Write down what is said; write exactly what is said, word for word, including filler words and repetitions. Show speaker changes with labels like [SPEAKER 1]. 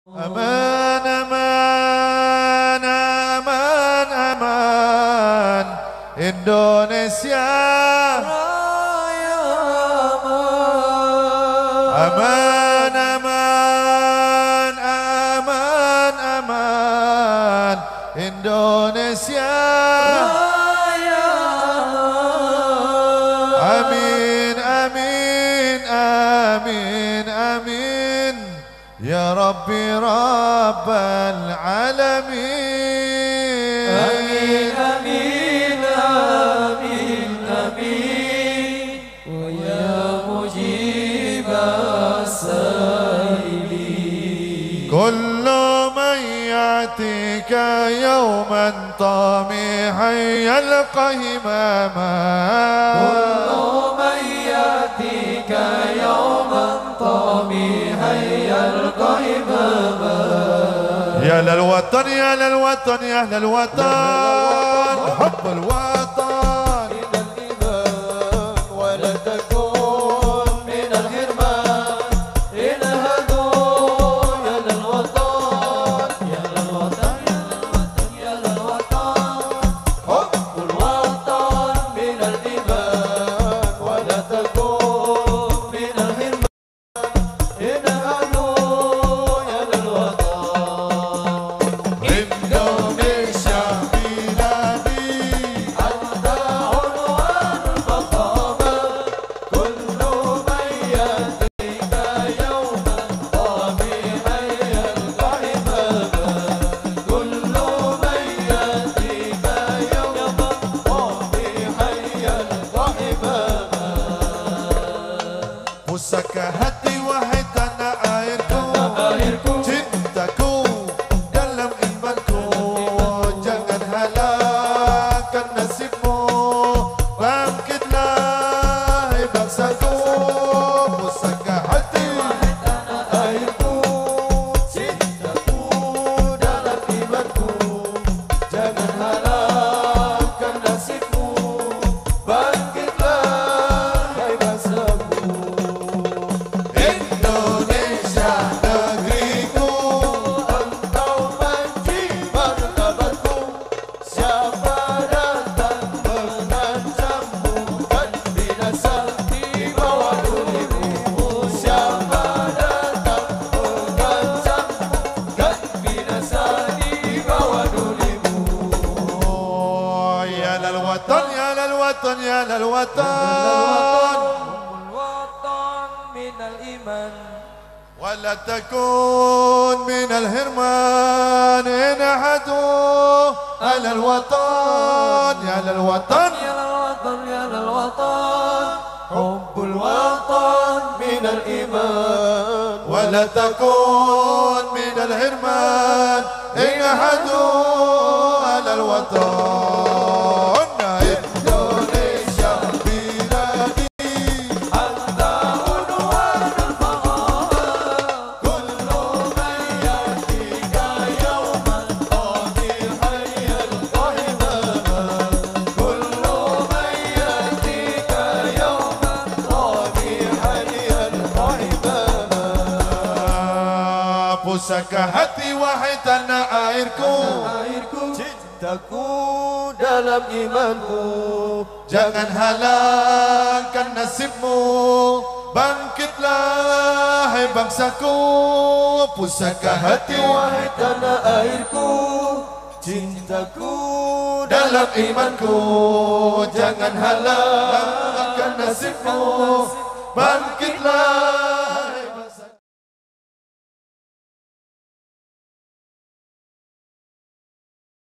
[SPEAKER 1] Aman, aman, aman, aman, Indonesia Raya aman. Aman, aman, aman, aman, Indonesia Raya amin, amin, amin, amin, ya Rabbi Rabbal Alamin.
[SPEAKER 2] Amin, amin, amin, amin, ya mujib as-sailin.
[SPEAKER 1] Kullu man ya'tika yawman tamihan yalqa himama.
[SPEAKER 2] Kullu man ya'tika yawman tamihan yalqa himama.
[SPEAKER 1] يا للوطن يا للوطن يا للوطن حب الوطن
[SPEAKER 2] من الإيمان ولا تكون من الحرمان. إن هدوا يا للوطن يا للوطن يا للوطن حب الوطن من الإيمان ولا تكون من الحرمان. إن هدوا يا للوطن.
[SPEAKER 1] Indonesia biladi
[SPEAKER 2] أنت عنوان الفخامة. كل من يأتيك يوما طامعا يلقى حماما. كل من يأتيك يوما طامعا يلقى حماما.
[SPEAKER 1] Pusaka hati wahai tanah airku,
[SPEAKER 2] airku,
[SPEAKER 1] cintaku dalam imanku. Jangan halangkan nasibmu, bangkitlah hai bangsaku. Pusaka hati
[SPEAKER 2] wahai tanah airku, cintaku dalam imanku. Jangan halangkan nasibmu, bangkitlah hai bangsaku.
[SPEAKER 1] Indonesia negeriku,
[SPEAKER 2] Engkau menjimat martabatku. Siapa datang mengancammu, kan binasa di bawah tulimu. Siapa datang mengancammu, kan binasa di bawah tulimu.
[SPEAKER 1] oh, ya lilwatan ya lilwatan ya lilwatan
[SPEAKER 2] الوطن من الإيمان
[SPEAKER 1] ولا تكون من الهرمان. إن أحدوا على الوطن يا للوطن
[SPEAKER 2] يا للوطن يا للوطن حب الوطن من الإيمان.
[SPEAKER 1] ولا تكون من الهرمان. إن أحدوا على الوطن. Indonesia biladi
[SPEAKER 2] أنت عنوان الفخامة. كل من يأتيك يوما طامعا يلقى حماما. كل من يأتيك يوما طامعا يلقى حماما.
[SPEAKER 1] Pusaka hati wahai tanah airku,
[SPEAKER 2] airku, cintaku dalam imanku.
[SPEAKER 1] jangan halangkan nasibmu, bangkitlah hai bangsaku. Pusaka hati
[SPEAKER 2] Wahai tanah airku, cintaku
[SPEAKER 1] dalam imanku, jangan halangkan nasibmu, bangkitlah